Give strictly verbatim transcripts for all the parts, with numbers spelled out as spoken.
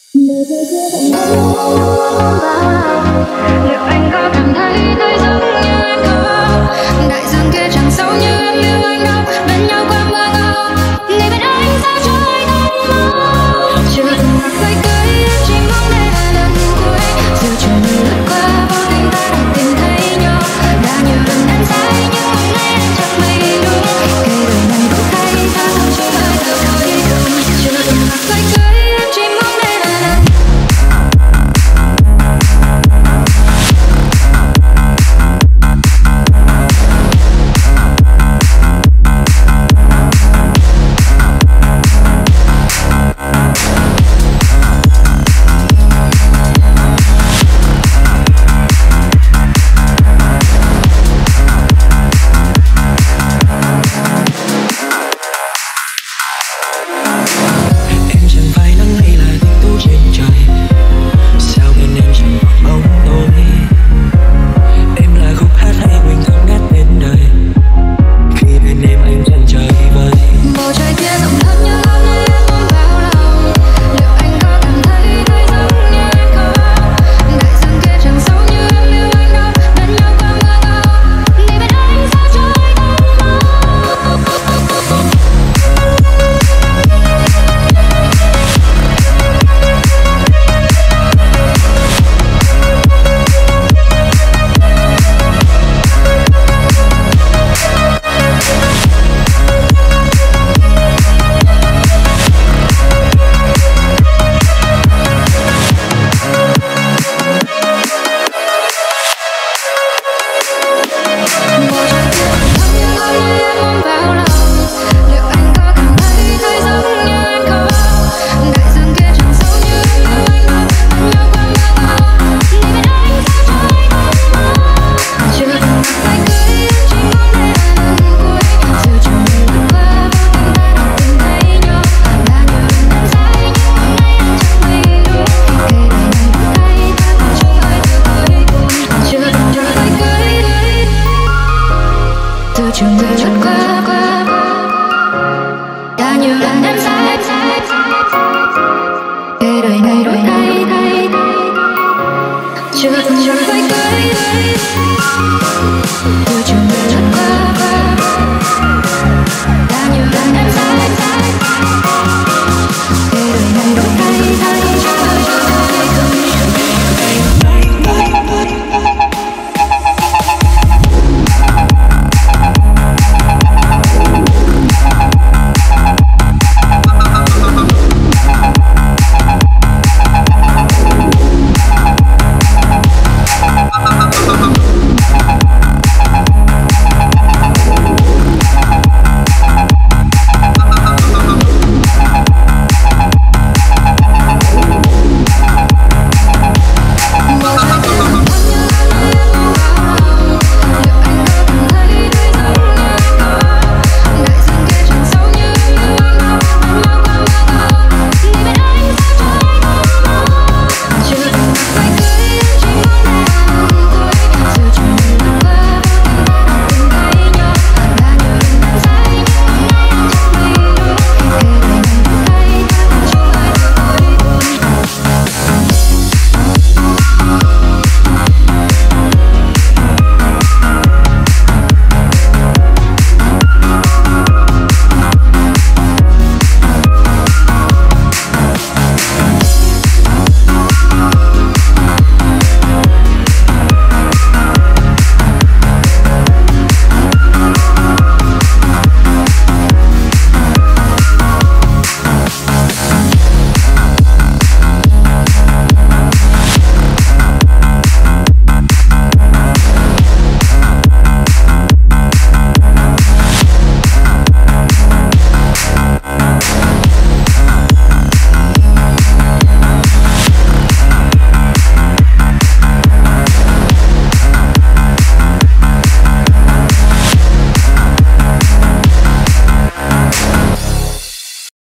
Liệu anh có cảm thấy nơi giống như em không? Đại dương kia chẳng sâu như em yêu anh đâu. Bên nhau qua mưa ngâu, ngày bên anh sao trôi thanh mơ. Chưa từng gặp phải cưới, em chỉ mong đây là lần cuối. Dù trời mưa lướt qua, vô tình ta đã tìm thấy nhau. Đã nhiều lần em sai, nhưng hôm nay em chẳng may đúng. Kể đời này đổi thay, ta không chỉ hơi từ cuối cùng. Chưa từng gặp phải cưới, em chỉ mong đây là lần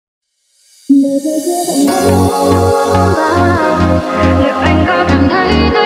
liệu anh có cảm thấy